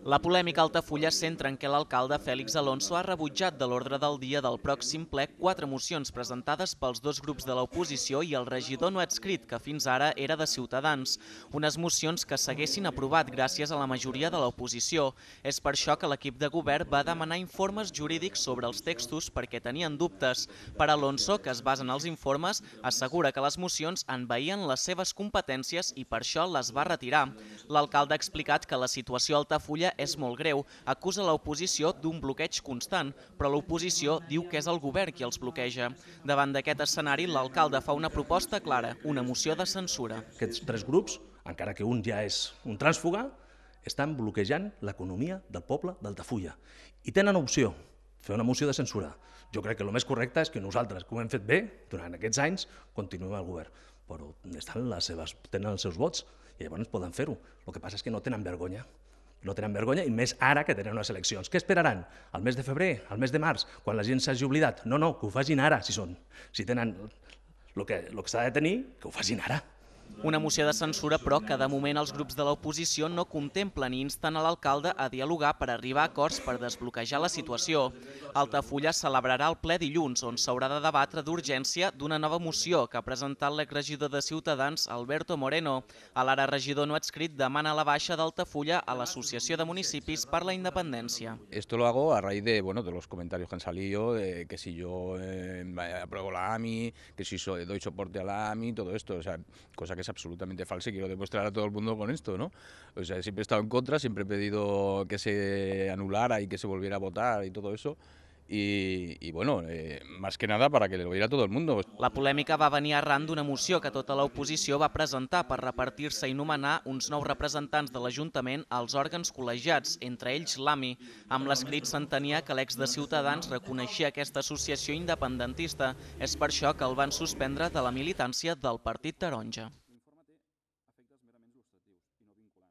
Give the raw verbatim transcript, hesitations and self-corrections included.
La polèmica a Altafulla es centra en què l'alcalde Félix Alonso ha rebutjat de l'ordre del dia del pròxim ple quatre mocions presentades pels dos grups de l'oposició i el regidor no adscrit, que fins ara era de Ciutadans. Unes mocions que s'haguessin aprovat gràcies a la majoria de l'oposició. És per això que l'equip de govern va demanar informes jurídics sobre els textos perquè tenien dubtes. Per Alonso, que es basa en els informes, assegura que les mocions envaïen les seves competències i per això les va retirar. L'alcalde ha explicat que la situació a Altafulla és molt greu, acusa l'oposició d'un bloqueig constant, però l'oposició diu que és el govern qui els bloqueja. Davant d'aquest escenari, l'alcalde fa una proposta clara, una moció de censura. Aquests tres grups, encara que un ja és un trànsfuga, estan bloquejant l'economia del poble d'Altafulla. I tenen opció, fer una moció de censura. Jo crec que el més correcte és que nosaltres, que ho hem fet bé durant aquests anys, continuem al govern. Però estan les seves, tenen els seus vots i llavors poden fer-ho. El que passa és que no tenen vergonya. No tenen vergonya, i més ara que tenen unes eleccions. Què esperaran? Al mes de febrer, al mes de març, quan la gent s'hagi oblidat? No, no, que ho facin ara, si són. Si tenen el que, el que s'ha de tenir, que ho facin ara. Una moció de censura, però, que de moment els grups de l'oposició no contemplen i insten a l'alcalde a dialogar per arribar a acords per desbloquejar la situació. Altafulla celebrarà el ple dilluns, on s'haurà de debatre d'urgència d'una nova moció que ha presentat l'exregidor de Ciutadans, Alberto Moreno. A l'ara regidor no adscrit demana la baixa d'Altafulla a l'Associació de Municipis per la Independència. Esto lo hago a raíz de, bueno, de los comentarios que han salido, de que si yo eh, apruebo la A M I, que si so, doy soporte a la A M I, todo esto, o sea, cosa que es absolutamente falsa y quiero demostrar a todo el mundo con esto, ¿no? O sea, siempre he estado en contra, siempre he pedido que se anulara y que se volviera a votar y todo eso. I, i bueno, eh, més que nada para que lo viera todo el mundo. La polèmica va venir arran d'una moció que tota l'oposició va presentar per repartir-se i nomenar uns nous representants de l'Ajuntament als òrgans col·legiats, entre ells l'A M I. Amb l'escrit s'entenia que l'ex de Ciutadans reconeixia aquesta associació independentista. És per això que el van suspendre de la militància del Partit Taronja.